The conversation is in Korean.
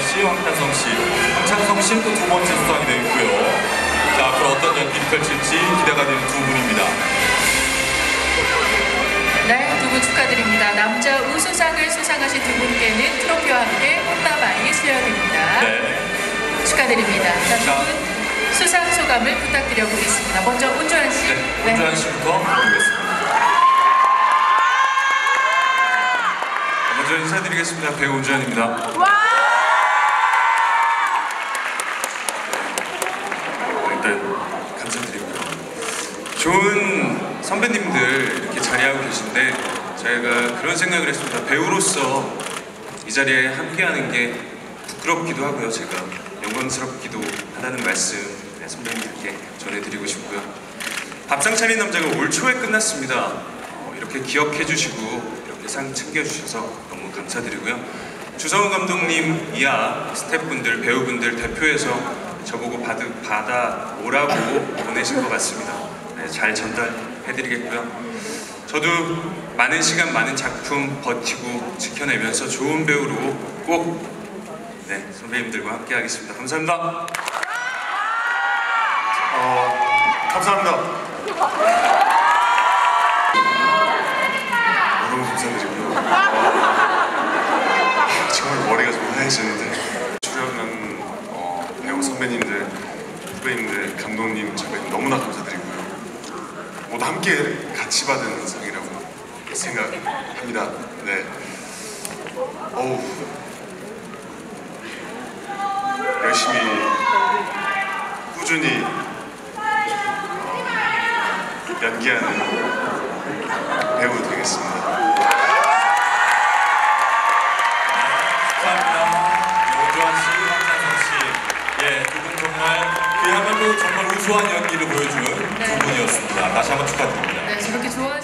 씨, 황찬성 씨. 황찬성 씨는 또 두 번째 수상이 되어 있고요. 자, 앞으로 어떤 연기를 펼칠지 기대가 되는 두 분입니다. 네, 두 분 축하드립니다. 남자 우수상을 수상하신 두 분께는 트로피와 함께 꽃다발이 수여됩니다. 네. 축하드립니다. 자, 두 분 수상 소감을 부탁드려 보겠습니다. 먼저 온주환 씨. 네, 온주환 씨부터 드리겠습니다. 먼저 인사드리겠습니다. 배우 온주환입니다. 일단 감사드리고요. 좋은 선배님들 이렇게 자리하고 계신데 저희가 그런 생각을 했습니다. 배우로서 이 자리에 함께하는 게 부끄럽기도 하고요. 제가 영광스럽기도 하다는 말씀 선배님들께 전해드리고 싶고요. 밥상 차린 남자가 올 초에 끝났습니다. 이렇게 기억해 주시고 이렇게 상 챙겨주셔서 너무 감사드리고요. 주성우 감독님 이하 스태프분들, 배우분들 대표해서 저보고 받아 오라고 보내신 것 같습니다. 네, 잘 전달해드리겠고요. 저도 많은 시간, 많은 작품 버티고 지켜내면서 좋은 배우로 꼭 선배님들과 함께 하겠습니다. 감사합니다. 감사합니다. 너무 감사드리고요. 정말 머리가 좀 하얘지는데 출연한 배우 선배님들, 후배님들, 감독님, 작가님 너무나 감사드리고요. 모두 함께 같이 받은 상이라고 생각합니다. 네. 열심히 꾸준히 연기하는 배우 되겠습니다. 감사합니다. 온주환 씨, 황찬성 씨. 예, 두 분 정말 그야말로 정말 우수한 연기를 보여준 두 분이었습니다. 다시 한번 축하드립니다. 네, 저렇게 좋아요.